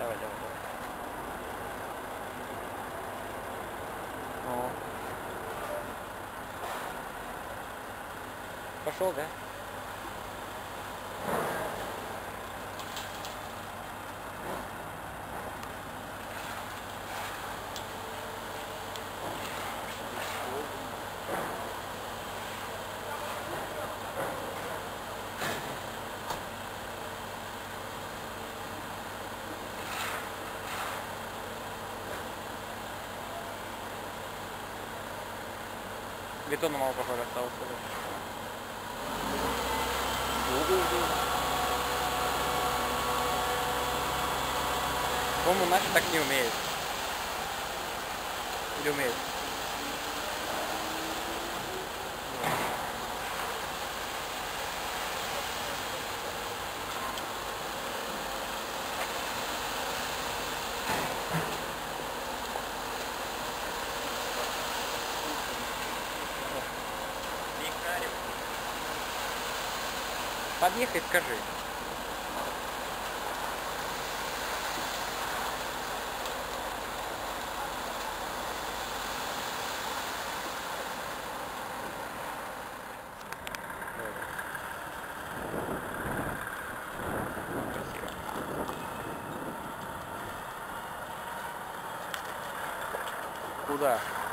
Давай, давай, давай. О, Пошел, да? Бетона мало, похоже, осталось. По-моему, наши так не умеют. Или умеют? Подъехай, скажи. Куда?